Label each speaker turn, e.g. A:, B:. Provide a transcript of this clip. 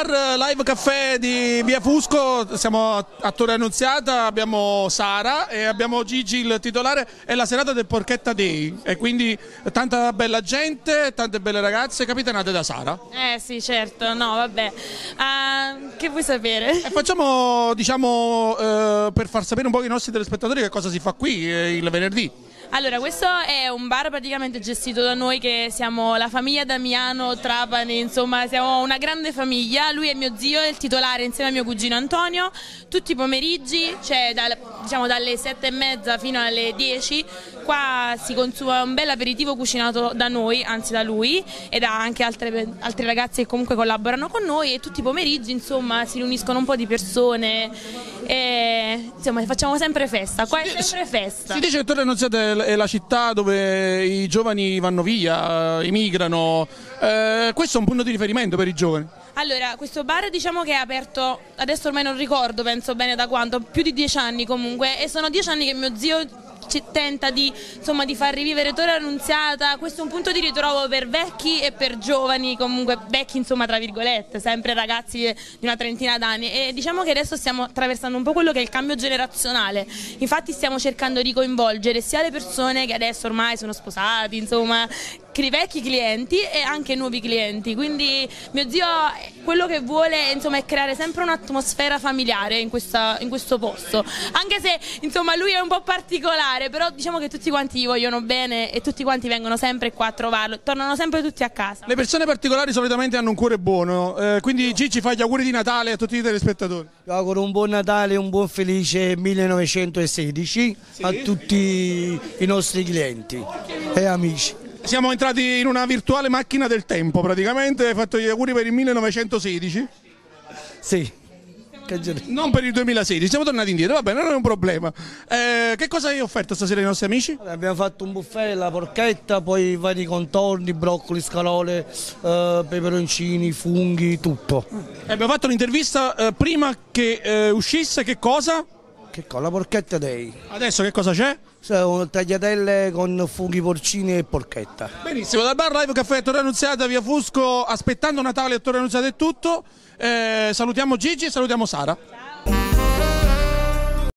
A: bar Live Caffè di Via Fusco, siamo a Torre Annunziata, abbiamo Sara e abbiamo Gigi il titolare, è la serata del Porchetta Day e quindi tanta bella gente, tante belle ragazze capitanate da Sara.
B: Sì, certo, no vabbè, che vuoi sapere?
A: E facciamo, diciamo, per far sapere un po' ai nostri telespettatori che cosa si fa qui il venerdì.
B: Allora, questo è un bar praticamente gestito da noi che siamo la famiglia Damiano Trapani, insomma siamo una grande famiglia, lui è mio zio, è il titolare insieme a mio cugino Antonio, tutti i pomeriggi, cioè diciamo dalle 7:30 fino alle 10, qua si consuma un bel aperitivo cucinato da noi, anzi da lui e da anche altri ragazzi che comunque collaborano con noi e tutti i pomeriggi insomma si riuniscono un po' di persone e insomma facciamo sempre festa, qua è sempre festa.
A: Si dice che Torre Annunziata è la città dove i giovani vanno via, emigrano, questo è un punto di riferimento per i giovani?
B: Allora, questo bar diciamo che è aperto, adesso ormai non ricordo, penso bene da quanto, più di 10 anni comunque, e sono 10 anni che mio zio tenta di far rivivere Torre Annunziata. Questo è un punto di ritrovo per vecchi e per giovani, comunque vecchi insomma tra virgolette, sempre ragazzi di una trentina d'anni, e diciamo che adesso stiamo attraversando un po' quello che è il cambio generazionale, infatti stiamo cercando di coinvolgere sia le persone che adesso ormai sono sposati, insomma vecchi clienti e anche nuovi clienti, quindi mio zio quello che vuole insomma è creare sempre un'atmosfera familiare in questo posto, anche se insomma lui è un po' particolare, però diciamo che tutti quanti gli vogliono bene e tutti quanti vengono sempre qua a trovarlo, tornano sempre tutti a casa.
A: Le persone particolari solitamente hanno un cuore buono, quindi Gigi fa gli auguri di Natale a tutti i telespettatori.
C: Io auguro un buon Natale e un buon felice 1916 a tutti i nostri clienti e amici.
A: Siamo entrati in una virtuale macchina del tempo praticamente, hai fatto gli auguri per il 1916?
C: Sì.
A: Non per il 2016, siamo tornati indietro, va bene, non è un problema. Che cosa hai offerto stasera ai nostri amici?
C: Abbiamo fatto un buffet, la porchetta, poi vari contorni, broccoli, scalole, peperoncini, funghi, tutto.
A: Abbiamo fatto un'intervista prima che uscisse, che cosa?
C: Che cosa? La porchetta day.
A: Adesso che cosa c'è?
C: Tagliatelle con funghi porcini e porchetta.
A: Benissimo, dal bar Live Caffè a Torre Annunziata, Via Fusco, aspettando Natale a Torre Annunziata è tutto. Salutiamo Gigi e salutiamo Sara.